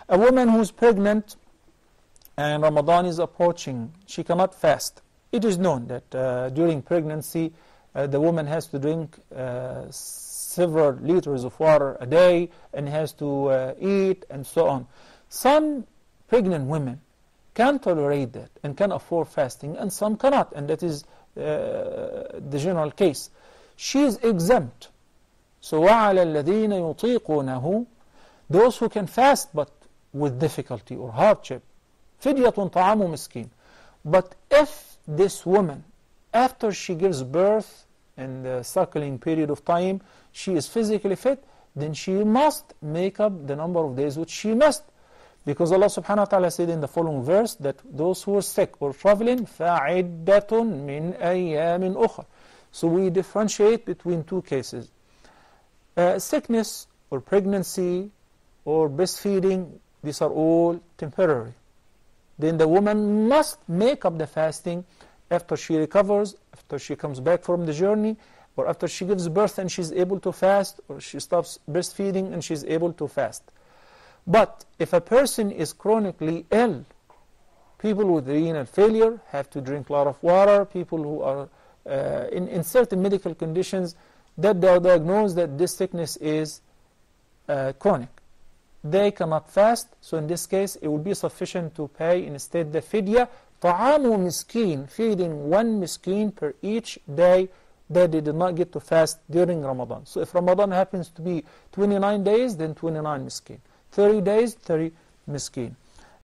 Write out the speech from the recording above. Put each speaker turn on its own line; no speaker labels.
A woman who's pregnant and Ramadan is approaching, she cannot fast. It is known that during pregnancy, the woman has to drink several liters of water a day and has to eat and so on. Some pregnant women can tolerate that and can afford fasting, and some cannot, and that is the general case. She is exempt. So وَعَلَى الَّذِينَ يُطِيقُونَهُ, those who can fast but with difficulty or hardship, فِدْيَةٌ طَعَامُ مِسْكِينٍ. But if this woman, after she gives birth in the suckling period of time, she is physically fit, then she must make up the number of days which she must. Because Allah subhanahu wa ta'ala said in the following verse that those who are sick or traveling, فَعِدَّةٌ مِّنْ أَيَّامٍ أُخَرٍ. So we differentiate between two cases. Sickness or pregnancy or breastfeeding, these are all temporary. Then the woman must make up the fasting after she recovers, after she comes back from the journey, or after she gives birth and she's able to fast, or she stops breastfeeding and she's able to fast. But if a person is chronically ill, people with renal failure have to drink a lot of water, people who are in certain medical conditions that they are diagnosed that this sickness is chronic. They cannot fast, so in this case it will be sufficient to pay instead the fidya, طَعَامُ مِسْكِينٍ, feeding one miskin per each day that they did not get to fast during Ramadan. So if Ramadan happens to be 29 days, then 29 miskin. 30 days, 30 miskin.